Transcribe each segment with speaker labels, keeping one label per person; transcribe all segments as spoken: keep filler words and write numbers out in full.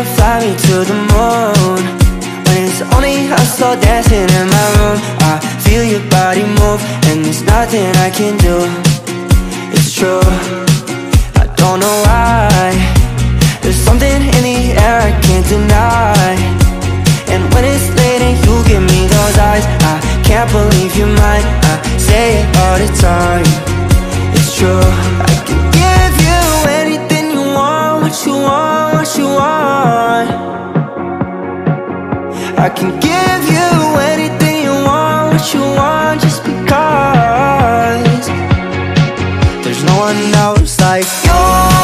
Speaker 1: to fly me to the moon, when it's only us all dancing in my room. I feel your body move, and there's nothing I can do. It's true, I don't know why. There's something in the air I can't deny. And when it's late and you give me those eyes, I can't believe you're mine. I say it all the time. It's true, I can give you anything you want, what you want, what you want. I can give you anything you want, what you want, just because there's no one else like you.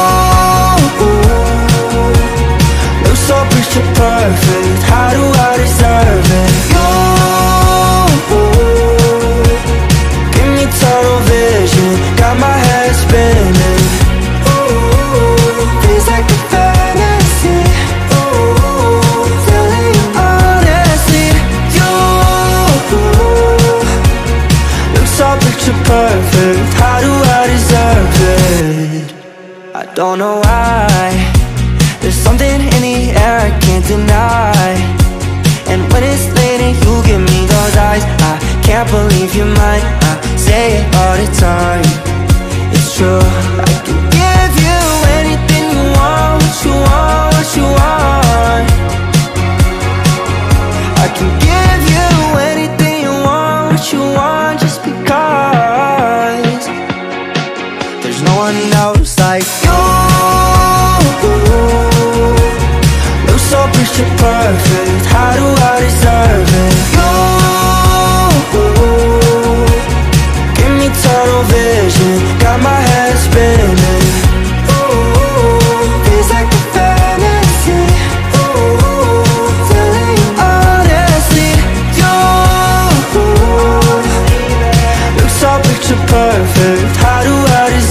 Speaker 1: Look so picture perfect, how do I deserve it? You give me tunnel vision, got my head spinning. Ooh, feels like a fantasy. Ooh, feeling you honestly. You look so picture perfect, how do I deserve it? I don't know why. There's something in the air I can't deny. And when it's late and you give me those eyes, I can't believe you're mine. I say it all the time. It's true, I can give you anything you want, what you want, what you want. I can give you anything you want, what you want, just because there's no one else like you. Look so picture perfect, how do I deserve it? You give me tunnel vision, got my head spinning. Ooh, feels like a fantasy. Ooh, feeling you honestly. You look so picture perfect, how do I deserve it?